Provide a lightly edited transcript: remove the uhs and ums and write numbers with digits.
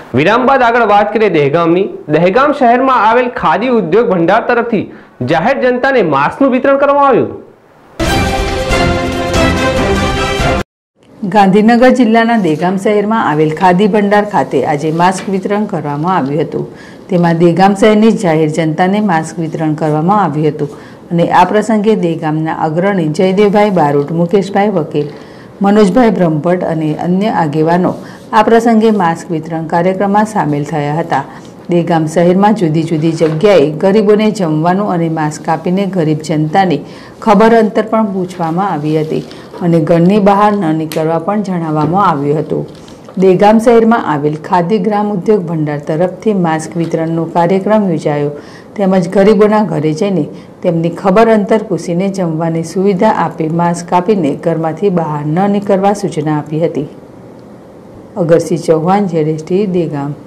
વિરામ બાદ આગળ વાત કરીએ દહેગામની। દહેગામ શહેરમાં આવેલ ખાદી ઉદ્યોગ ભંડાર તરફથી જાહેર જનતાને માસ્કનું વિતરણ કરવામાં આવ્યું। ગાંધીનગર જિલ્લાના દહેગામ શહેરમાં આવેલ ખાદી ભંડાર ખાતે આજે માસ્ક વિતરણ કરવામાં આવ્યું હતું। તેમાં દહેગામ શહેરની જાહેર જનતાને માસ્ક વિતરણ કરવામાં આવ્યું હતું અને આ પ્રસંગે દહેગામના અગ્રણી જયદેવભાઈ બારોટ, મુકેશભાઈ વકીલ, મનોજભાઈ બ્રહ્મભટ્ટ અને અન્ય આગેવાનો આ પ્રસંગે માસ્ક વિતરણ કાર્યક્રમમાં સામેલ થયા હતા। દહેગામ શહેરમાં જુદી જુદી જગ્યાએ ગરીબોને જમવાનું અને માસ્ક આપીને ગરીબ જનતાની ખબર અંતર પણ પૂછવામાં આવી હતી અને ઘરની બહાર ન નીકળવા પણ જણાવવામાં આવ્યું હતું। દહેગામ શહેરમાં આવેલ ખાદી ગ્રામ ઉદ્યોગ ભંડાર તરફથી માસ્ક વિતરણનો કાર્યક્રમ યોજાયો તેમજ ગરીબોના ઘરે જઈને તેમની ખબર અંતર પૂછીને જમવાની સુવિધા આપી માસ્ક આપીને ઘરમાંથી બહાર ન નીકળવા સૂચના આપી હતી। અગરસિંહ ચૌહાણ, ZST, દહેગામ।